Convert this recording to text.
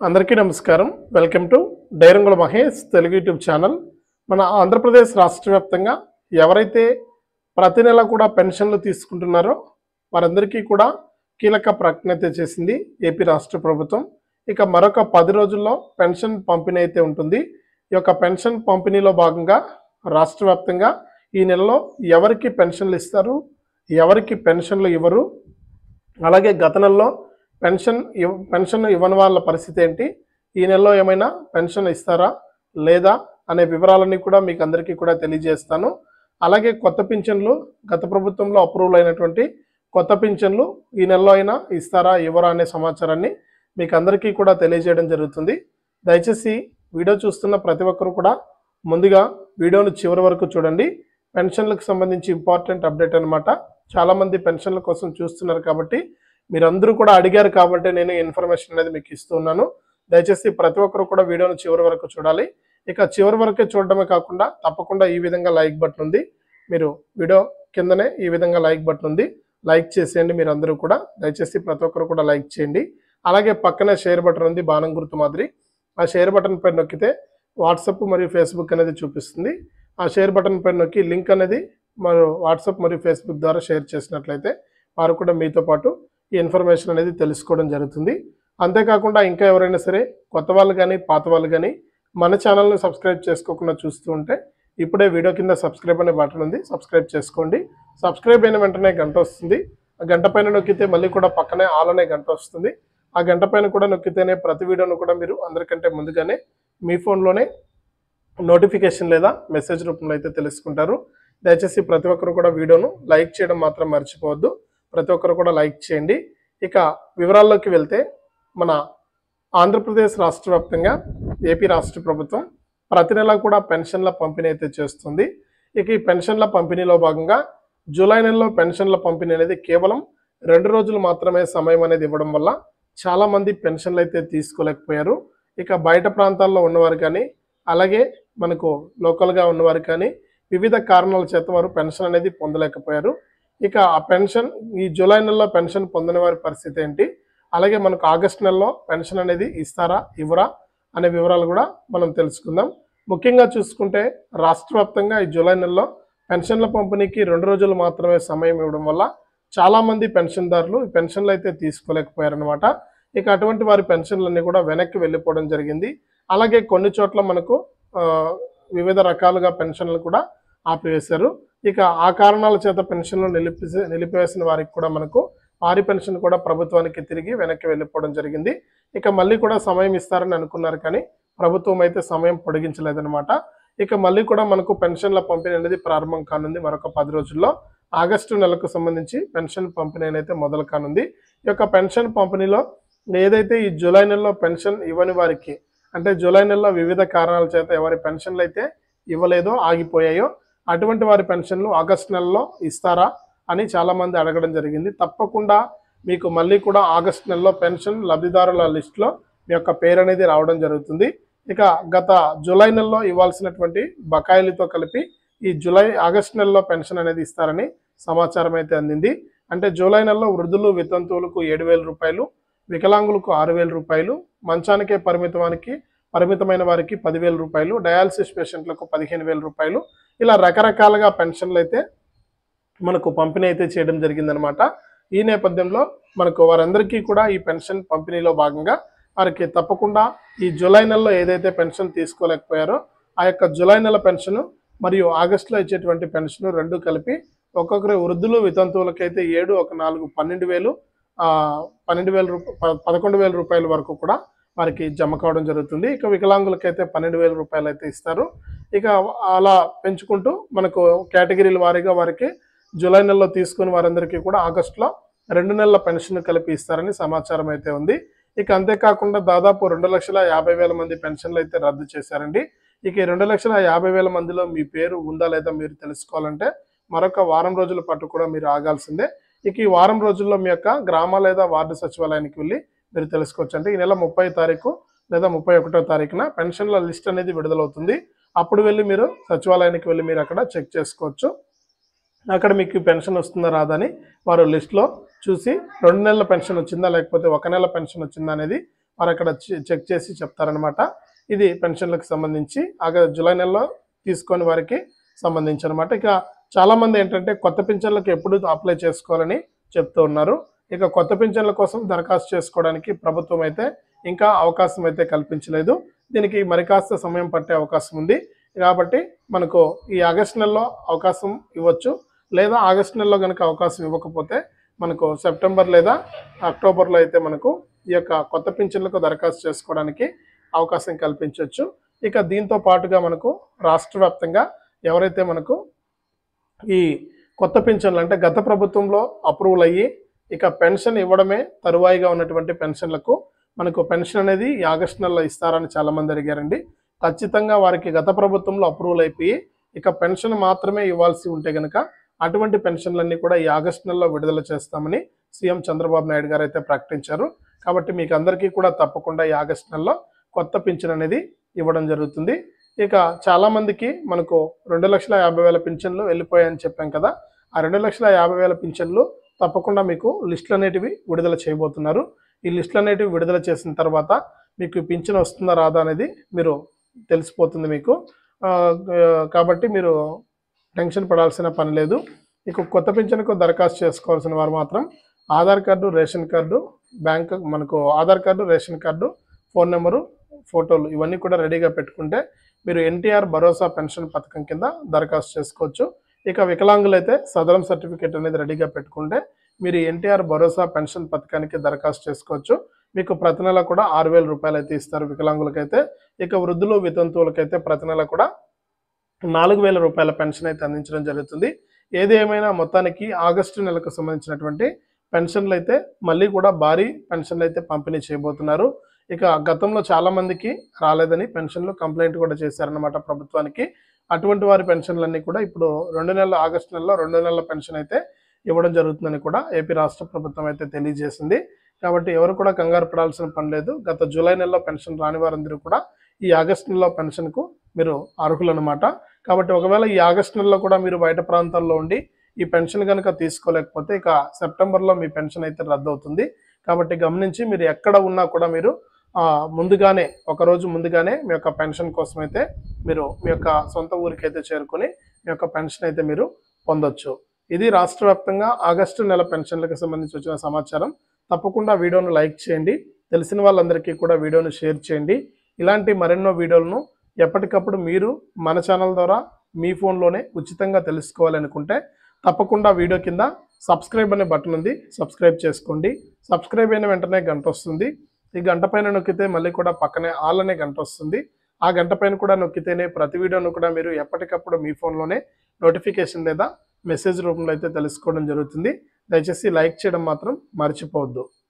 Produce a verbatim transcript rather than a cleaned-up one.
అందరికీ నమస్కారం. Welcome to డైరంగుల మహేష్ తెలుగు యూట్యూబ్ ఛానల్. మన ఆంధ్రప్రదేశ్ రాష్ట్ర వ్యాప్తంగా ఎవరైతే ప్రతి నెల కూడా పెన్షన్లు తీసుకుంటున్నారో వారందరికీ కూడా కీలక ప్రకటన అయితే చేసింది ఏపీ రాష్ట్ర ప్రభుత్వం. ఇక మరొక పది రోజుల్లో పెన్షన్ పంపిణీ అయితే ఉంటుంది. ఈ యొక్క పెన్షన్ పంపిణీలో భాగంగా రాష్ట్ర వ్యాప్తంగా ఈ నెలలో ఎవరికి పెన్షన్లు ఇస్తారు, ఎవరికి పెన్షన్లు ఇవ్వరు, అలాగే గత నెలలో పెన్షన్ పెన్షన్ ఇవ్వని వాళ్ళ పరిస్థితి ఏంటి, ఈ నెలలో ఏమైనా పెన్షన్ ఇస్తారా లేదా అనే వివరాలన్నీ కూడా మీకు అందరికీ కూడా తెలియజేస్తాను. అలాగే కొత్త పింఛన్లు గత ప్రభుత్వంలో అప్రూవల్ అయినటువంటి కొత్త పింఛన్లు ఈ నెలలో అయినా ఇస్తారా ఇవ్వరా అనే సమాచారాన్ని మీకు అందరికీ కూడా తెలియజేయడం జరుగుతుంది. దయచేసి వీడియో చూస్తున్న ప్రతి ఒక్కరు కూడా ముందుగా వీడియోను చివరి వరకు చూడండి. పెన్షన్లకు సంబంధించి ఇంపార్టెంట్ అప్డేట్ అనమాట. చాలామంది పెన్షన్ల కోసం చూస్తున్నారు కాబట్టి, మీరందరూ కూడా అడిగారు కాబట్టి నేను ఇన్ఫర్మేషన్ అనేది మీకు ఇస్తున్నాను. దయచేసి ప్రతి ఒక్కరు కూడా వీడియోను చివరి వరకు చూడాలి. ఇక చివరి వరకే చూడడమే కాకుండా తప్పకుండా ఈ విధంగా లైక్ బటన్ ఉంది, మీరు వీడియో కిందనే ఈ విధంగా లైక్ బటన్ ఉంది, లైక్ చేసేయండి. మీరు అందరూ కూడా దయచేసి ప్రతి ఒక్కరు కూడా లైక్ చేయండి. అలాగే పక్కనే షేర్ బటన్ ఉంది, బాణం గుర్తు మాదిరి. ఆ షేర్ బటన్ పై నొక్కితే వాట్సాప్ మరియు ఫేస్బుక్ అనేది చూపిస్తుంది. ఆ షేర్ బటన్ పై నొక్కి లింక్ అనేది మరియు వాట్సాప్ మరియు ఫేస్బుక్ ద్వారా షేర్ చేసినట్లయితే వారు కూడా మీతో పాటు ఈ ఇన్ఫర్మేషన్ అనేది తెలుసుకోవడం జరుగుతుంది. అంతేకాకుండా ఇంకా ఎవరైనా సరే కొత్త వాళ్ళు కానీ పాత వాళ్ళు కానీ మన ఛానల్ని సబ్స్క్రైబ్ చేసుకోకుండా చూస్తూ ఉంటే ఇప్పుడే వీడియో కింద సబ్స్క్రైబ్ అనే బటన్ ఉంది, సబ్స్క్రైబ్ చేసుకోండి. సబ్స్క్రైబ్ అయిన వెంటనే గంట వస్తుంది. ఆ గంట పైన నొక్కితే మళ్ళీ కూడా పక్కనే ఆల్ అనే గంట వస్తుంది. ఆ గంట పైన కూడా నొక్కితేనే ప్రతి వీడియోను కూడా మీరు అందరికంటే ముందుగానే మీ ఫోన్లోనే నోటిఫికేషన్ లేదా మెసేజ్ రూపంలో అయితే తెలుసుకుంటారు. దయచేసి ప్రతి ఒక్కరు కూడా వీడియోను లైక్ చేయడం మాత్రం మర్చిపోవద్దు. ప్రతి ఒక్కరు కూడా లైక్ చేయండి. ఇక వివరాల్లోకి వెళ్తే, మన ఆంధ్రప్రదేశ్ రాష్ట్ర వ్యాప్తంగా ఏపీ రాష్ట్ర ప్రభుత్వం ప్రతి నెల కూడా పెన్షన్ల పంపిణీ అయితే చేస్తుంది. ఇక ఈ పెన్షన్ల పంపిణీలో భాగంగా జూలై నెలలో పెన్షన్ల పంపిణీ అనేది కేవలం రెండు రోజులు మాత్రమే సమయం అనేది ఇవ్వడం వల్ల చాలామంది పెన్షన్లు అయితే తీసుకోలేకపోయారు. ఇక బయట ప్రాంతాల్లో ఉన్నవారు కానీ అలాగే మనకు లోకల్గా ఉన్నవారు కానీ వివిధ కారణాల చేత వారు పెన్షన్ అనేది పొందలేకపోయారు. ఇక ఆ పెన్షన్ ఈ జూలై నెలలో పెన్షన్ పొందని వారి పరిస్థితి ఏంటి, అలాగే మనకు ఆగస్టు నెలలో పెన్షన్ అనేది ఇస్తారా ఇవ్వరా అనే వివరాలు కూడా మనం తెలుసుకుందాం. ముఖ్యంగా చూసుకుంటే రాష్ట్ర వ్యాప్తంగా ఈ జూలై నెలలో పెన్షన్ల పంపిణీకి రెండు రోజులు మాత్రమే సమయం ఇవ్వడం వల్ల చాలామంది పెన్షన్దారులు పెన్షన్లు అయితే తీసుకోలేకపోయారనమాట. ఇక అటువంటి వారి పెన్షన్లన్నీ కూడా వెనక్కి వెళ్ళిపోవడం జరిగింది. అలాగే కొన్ని చోట్ల మనకు వివిధ రకాలుగా పెన్షన్లు కూడా ఆపివేశారు. ఇక ఆ కారణాల చేత పెన్షన్లు నిలిపి నిలిపివేసిన వారికి కూడా మనకు వారి పెన్షన్ కూడా ప్రభుత్వానికి తిరిగి వెనక్కి వెళ్ళిపోవడం జరిగింది. ఇక మళ్ళీ కూడా సమయం ఇస్తారని అనుకున్నారు కానీ ప్రభుత్వం అయితే సమయం పొడిగించలేదన్నమాట. ఇక మళ్ళీ కూడా మనకు పెన్షన్ల పంపిణీ అనేది ప్రారంభం కానుంది మరొక పది రోజుల్లో. ఆగస్టు నెలకు సంబంధించి పెన్షన్ పంపిణీ అయితే మొదలు కానుంది. ఈ యొక్క పెన్షన్ పంపిణీలో ఏదైతే ఈ జూలై నెలలో పెన్షన్ ఇవ్వని వారికి, అంటే జూలై నెలలో వివిధ కారణాల చేత ఎవరి పెన్షన్లు అయితే ఇవ్వలేదో ఆగిపోయాయో అటువంటి వారి పెన్షన్లు ఆగస్టు నెలలో ఇస్తారా అని చాలామంది అడగడం జరిగింది. తప్పకుండా మీకు మళ్ళీ కూడా ఆగస్టు నెలలో పెన్షన్ లబ్ధిదారుల లిస్టులో మీ యొక్క పేరు అనేది రావడం జరుగుతుంది. ఇక గత జూలై నెలలో ఇవ్వాల్సినటువంటి బకాయిలతో కలిపి ఈ జూలై ఆగస్టు నెలలో పెన్షన్ అనేది ఇస్తారని సమాచారం అయితే అందింది. అంటే జూలై నెలలో వృద్ధులు వితంతువులకు ఏడు వేల రూపాయలు, వికలాంగులకు ఆరు వేల రూపాయలు, మంచానికే పరిమితమానికి పరిమితమైన వారికి పదివేల రూపాయలు, డయాలసిస్ పేషెంట్లకు పదిహేను వేల రూపాయలు, ఇలా రకరకాలుగా పెన్షన్లు అయితే మనకు పంపిణీ అయితే చేయడం జరిగిందనమాట. ఈ నేపథ్యంలో మనకు వారందరికీ కూడా ఈ పెన్షన్ పంపిణీలో భాగంగా వారికి తప్పకుండా ఈ జూలై నెలలో ఏదైతే పెన్షన్ తీసుకోలేకపోయారో ఆ యొక్క జూలై నెల పెన్షన్ మరియు ఆగస్టులో ఇచ్చేటువంటి పెన్షన్ రెండు కలిపి ఒక్కొక్కరి వృద్ధులు వితంతువులకైతే ఏడు ఒక నాలుగు పన్నెండు వేలు పన్నెండు వేల రూపాయలు పదకొండు వేల రూపాయల వరకు కూడా వారికి జమ కావడం జరుగుతుంది. ఇక వికలాంగులకైతే పన్నెండు వేల రూపాయలు అయితే ఇస్తారు. ఇక అలా పెంచుకుంటూ మనకు కేటగిరీల వారీగా వారికి జూలై నెలలో తీసుకుని వారందరికీ కూడా ఆగస్టులో రెండు నెలల పెన్షన్ కలిపి ఇస్తారని సమాచారం అయితే ఉంది. ఇక అంతేకాకుండా దాదాపు రెండు లక్షల యాభై వేల మంది పెన్షన్లు అయితే రద్దు చేశారండి. ఇక ఈ రెండు లక్షల యాభై వేల మందిలో మీ పేరు ఉందా లేదా మీరు తెలుసుకోవాలంటే మరొక వారం రోజుల పాటు కూడా మీరు ఆగాల్సిందే. ఇక ఈ వారం రోజుల్లో మీ యొక్క గ్రామ లేదా వార్డు సచివాలయానికి వెళ్ళి మీరు తెలుసుకోవచ్చు. అంటే ఈ నెల ముప్పై తారీఖు లేదా ముప్పై ఒకటో తారీఖున పెన్షన్ల లిస్ట్ అనేది విడుదలవుతుంది. అప్పుడు వెళ్ళి మీరు సచివాలయానికి వెళ్ళి మీరు అక్కడ చెక్ చేసుకోవచ్చు. అక్కడ మీకు పెన్షన్ వస్తుందా రాదా అని వారు లిస్ట్లో చూసి రెండు నెలల పెన్షన్ వచ్చిందా లేకపోతే ఒక నెల పెన్షన్ వచ్చిందా అనేది వారు అక్కడ చెక్ చేసి చెప్తారనమాట. ఇది పెన్షన్లకు సంబంధించి ఆగ జూలై నెలలో తీసుకొని వారికి సంబంధించి అనమాట. ఇక చాలామంది ఏంటంటే కొత్త పింఛన్లకు ఎప్పుడు అప్లై చేసుకోవాలని చెప్తూ ఉన్నారు. ఇక కొత్త పింఛన్ల కోసం దరఖాస్తు చేసుకోవడానికి ప్రభుత్వం అయితే ఇంకా అవకాశం అయితే కల్పించలేదు. దీనికి మరి కాస్త సమయం పట్టే అవకాశం ఉంది. కాబట్టి మనకు ఈ ఆగస్టు నెలలో అవకాశం ఇవ్వచ్చు. లేదా ఆగస్టు నెలలో కనుక అవకాశం ఇవ్వకపోతే మనకు సెప్టెంబర్ లేదా అక్టోబర్లో అయితే మనకు ఈ యొక్క కొత్త పింఛన్లకు దరఖాస్తు చేసుకోవడానికి అవకాశం కల్పించవచ్చు. ఇక దీంతో పాటుగా మనకు రాష్ట్ర వ్యాప్తంగా ఎవరైతే మనకు ఈ కొత్త పింఛన్లు అంటే గత ప్రభుత్వంలో అప్రూవల్ అయ్యి ఇక పెన్షన్ ఇవ్వడమే తరువాయిగా ఉన్నటువంటి పెన్షన్లకు మనకు పెన్షన్ అనేది ఈ ఆగస్టు నెలలో ఇస్తారని చాలామంది అడిగారండి. ఖచ్చితంగా వారికి గత ప్రభుత్వంలో అప్రూవల్ అయిపోయి ఇక పెన్షన్ మాత్రమే ఇవ్వాల్సి ఉంటే కనుక అటువంటి పెన్షన్లన్నీ కూడా ఈ ఆగస్టు నెలలో విడుదల చేస్తామని సీఎం చంద్రబాబు నాయుడు గారు అయితే ప్రకటించారు. కాబట్టి మీకు అందరికీ కూడా తప్పకుండా ఈ ఆగస్టు నెలలో కొత్త పింఛన్ అనేది ఇవ్వడం జరుగుతుంది. ఇక చాలామందికి మనకు రెండు లక్షల యాభై వేల పింఛన్లు వెళ్ళిపోయాయని చెప్పాం కదా. ఆ రెండు లక్షల యాభై వేల పింఛన్లు తప్పకుండా మీకు లిస్టులు అనేటివి విడుదల చేయబోతున్నారు. ఈ లిస్టులు అనేటివి విడుదల చేసిన తర్వాత మీకు పింఛన్ వస్తుందా రాదా అనేది మీరు తెలిసిపోతుంది మీకు. కాబట్టి మీరు టెన్షన్ పడాల్సిన పని లేదు. ఇక కొత్త పింఛన్కు దరఖాస్తు చేసుకోవాల్సిన వారు మాత్రం Aadhaar card, ration card, bank మనకు Aadhaar card, ration card, phone number, ఫోటోలు ఇవన్నీ కూడా రెడీగా పెట్టుకుంటే మీరు ఎన్టీఆర్ భరోసా పెన్షన్ పథకం కింద దరఖాస్తు చేసుకోవచ్చు. ఇక వికలాంగులు అయితే సదరం సర్టిఫికేట్ అనేది రెడీగా పెట్టుకుంటే మీరు ఎన్టీఆర్ భరోసా పెన్షన్ పథకానికి దరఖాస్తు చేసుకోవచ్చు. మీకు ప్రతి నెల కూడా ఆరు వేల రూపాయలు అయితే ఇస్తారు వికలాంగులకైతే. ఇక వృద్ధులు, వితంతువులకైతే ప్రతి నెల కూడా నాలుగు వేల రూపాయల పెన్షన్ అయితే అందించడం జరుగుతుంది. ఏది ఏమైనా మొత్తానికి ఆగస్టు నెలకు సంబంధించినటువంటి పెన్షన్లు అయితే మళ్ళీ కూడా భారీ పెన్షన్లు అయితే పంపిణీ చేయబోతున్నారు. ఇక గతంలో చాలామందికి రాలేదని పెన్షన్లు కంప్లైంట్ కూడా చేశారన్నమాట ప్రభుత్వానికి. అటువంటి వారి పెన్షన్లన్నీ కూడా ఇప్పుడు రెండు నెలల ఆగస్టు నెలలో రెండు నెలల పెన్షన్ అయితే ఇవ్వడం జరుగుతుందని కూడా ఏపీ రాష్ట్ర ప్రభుత్వం అయితే తెలియజేసింది. కాబట్టి ఎవరు కూడా కంగారు పడాల్సిన పని లేదు. గత జూలై నెలలో పెన్షన్ రాని వారందరూ కూడా ఈ ఆగస్టు నెలలో పెన్షన్కు మీరు అర్హులన్నమాట. కాబట్టి ఒకవేళ ఈ ఆగస్టు నెలలో కూడా మీరు బయట ప్రాంతాల్లో ఉండి ఈ పెన్షన్ కనుక తీసుకోలేకపోతే ఇక సెప్టెంబర్లో మీ పెన్షన్ అయితే రద్దు అవుతుంది. కాబట్టి గమనించి మీరు ఎక్కడ ఉన్నా కూడా మీరు ముందుగానే ఒకరోజు ముందుగానే మీ యొక్క పెన్షన్ కోసం అయితే మీరు మీ యొక్క సొంత ఊరికి అయితే చేరుకొని మీ యొక్క పెన్షన్ అయితే మీరు పొందొచ్చు. ఇది రాష్ట్ర వ్యాప్తంగా ఆగస్టు నెల పెన్షన్లకు సంబంధించి వచ్చిన సమాచారం. తప్పకుండా వీడియోను లైక్ చేయండి. తెలిసిన వాళ్ళందరికీ కూడా వీడియోను షేర్ చేయండి. ఇలాంటి మరెన్నో వీడియోలను ఎప్పటికప్పుడు మీరు మన ఛానల్ ద్వారా మీ ఫోన్లోనే ఉచితంగా తెలుసుకోవాలనుకుంటే తప్పకుండా వీడియో కింద సబ్స్క్రైబ్ అనే బటన్ ఉంది, సబ్స్క్రైబ్ చేసుకోండి. సబ్స్క్రైబ్ అయిన వెంటనే గంట వస్తుంది. ఈ గంట పైన నొక్కితే మళ్ళీ కూడా పక్కనే ఆల్ అనే గంట వస్తుంది. ఆ గంట పైన కూడా నొక్కితేనే ప్రతి వీడియోను కూడా మీరు ఎప్పటికప్పుడు మీ ఫోన్లోనే నోటిఫికేషన్ లేదా మెసేజ్ రూపంలో అయితే తెలుసుకోవడం జరుగుతుంది. దయచేసి లైక్ చేయడం మాత్రం మర్చిపోవద్దు.